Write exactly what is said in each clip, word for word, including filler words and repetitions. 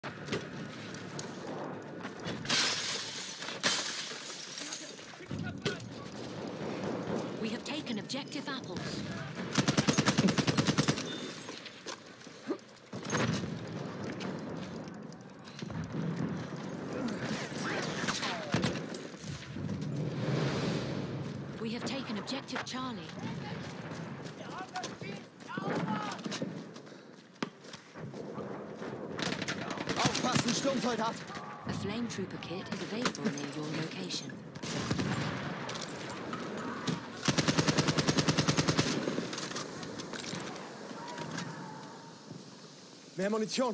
We have taken objective apples. We have taken objective Charlie. Aufpassen, Sturmsoldat! A flame trooper kit is available near your location. Mehr Munition!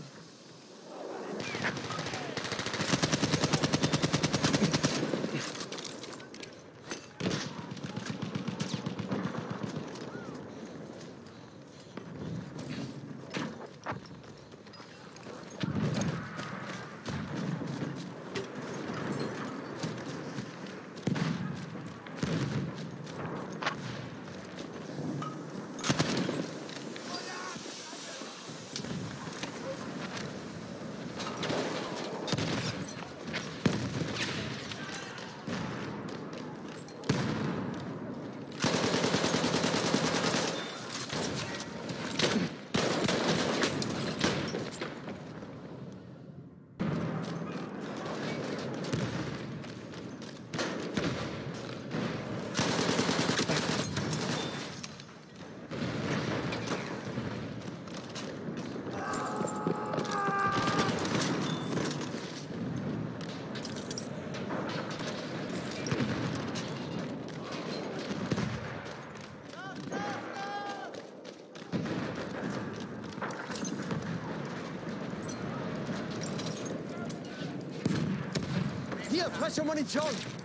Hier, frische Munition!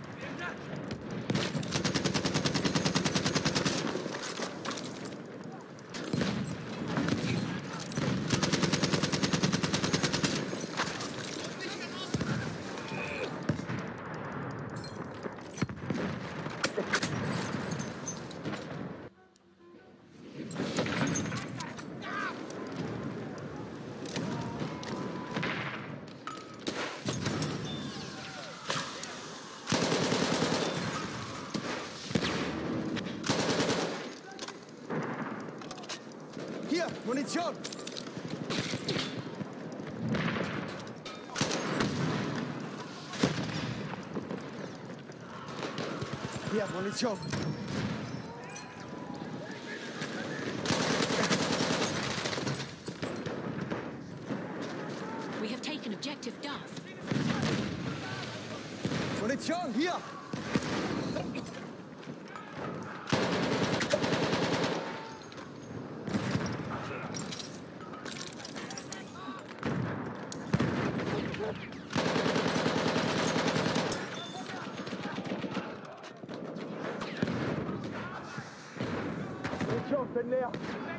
Hier, Munition! Hier, Munition! We have taken objective Duff. Munition, hier! Munition, bin leer!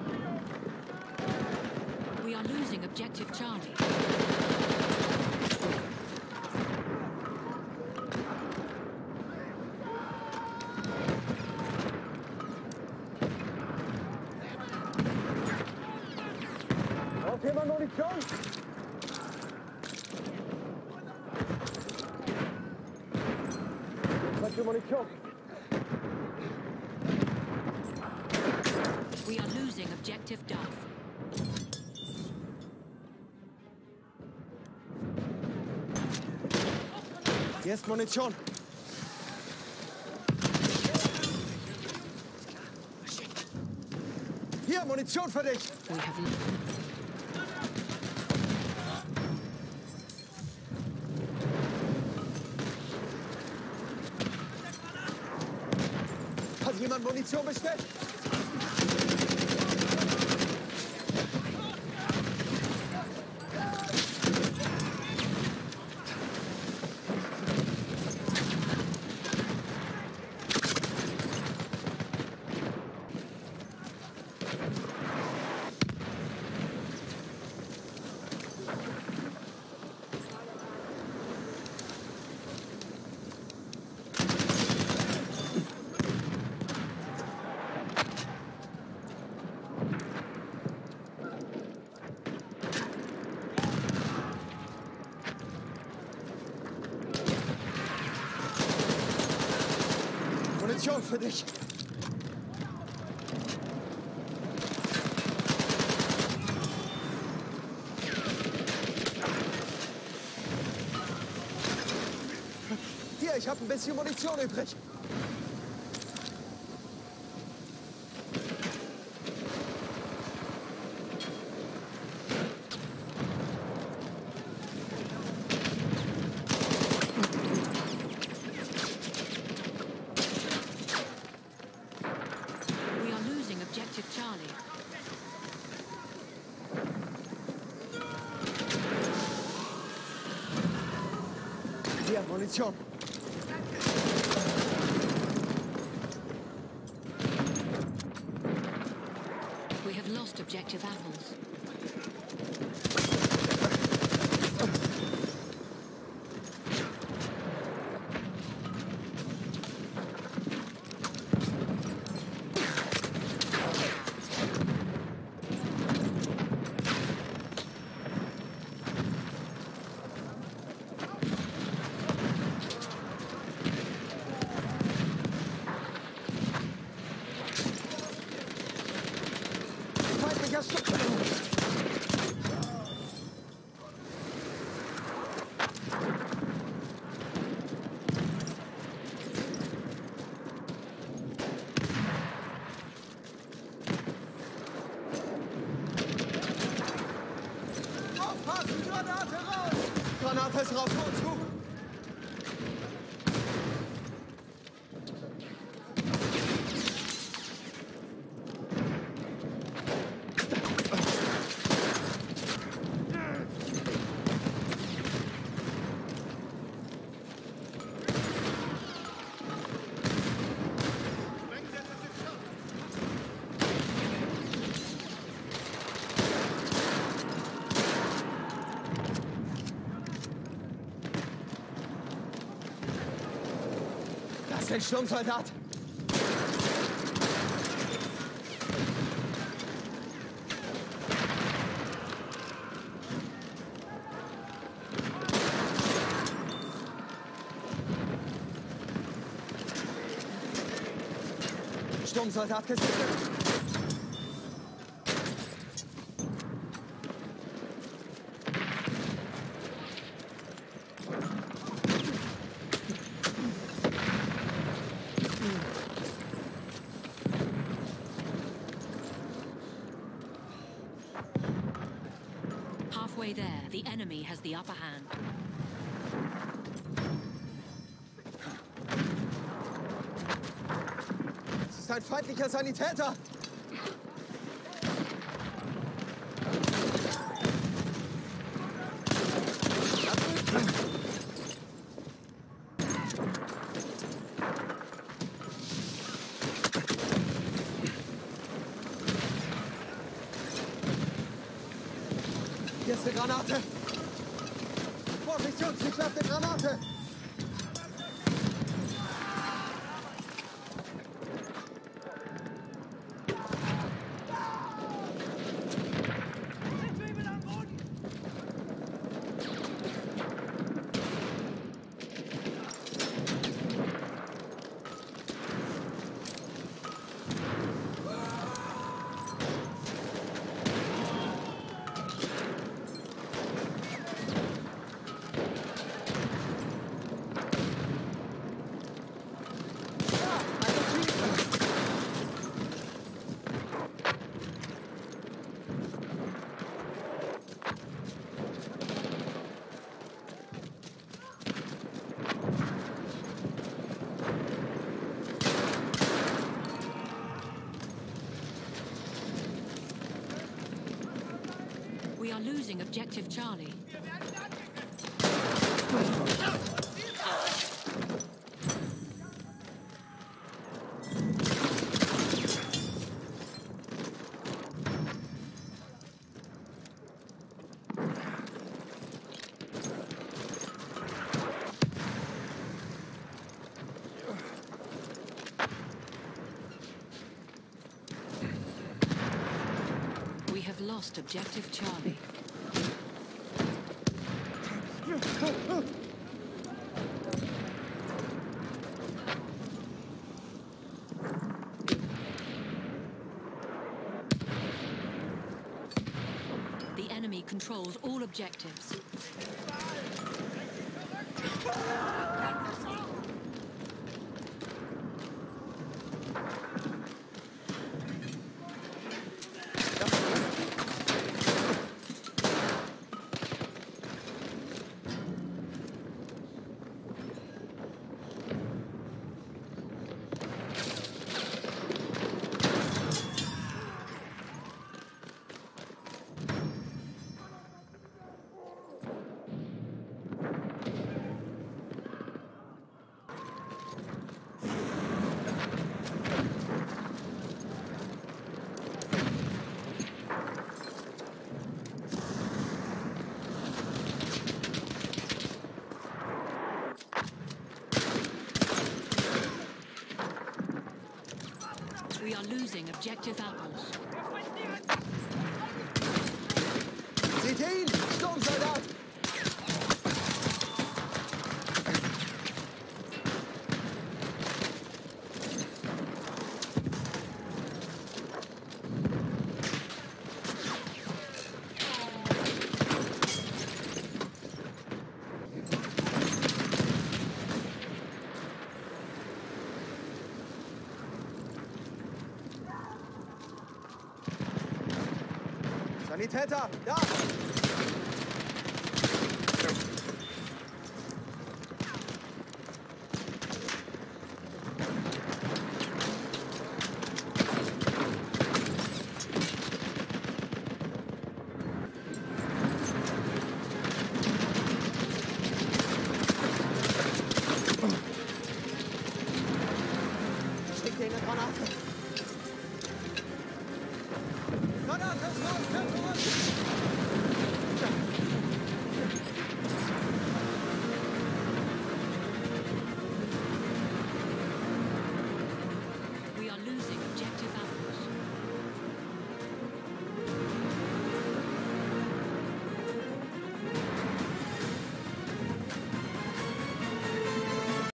We are losing objective Charlie. Braucht jemand Munition? Frische Munition! We are losing objective Duff. Hier ist Munition! Hier, Munition für dich! We have... Hat jemand Munition bestellt? Munition für dich. Hier, ich habe ein bisschen Munition übrig. Hier, Munition. We have lost objective apples. Granate ist raus, vor uns zu! Das ist ein Sturmsoldat! Sturmsoldat gesichtet! Halfway there, the enemy has the upper hand. Das ist ein feindlicher Sanitäter! Hier ist eine Granate! Vorsicht, Jungs, ich werfe eine Granate! We are losing objective Charlie. We have lost objective Charlie. enemy controls all objectives. We are losing objective apples. Seht ihr ihn? Sturmsoldat! Sanitäter, da! Schickt dir eine Granate! Granate, los, zurück! We are losing objective apples.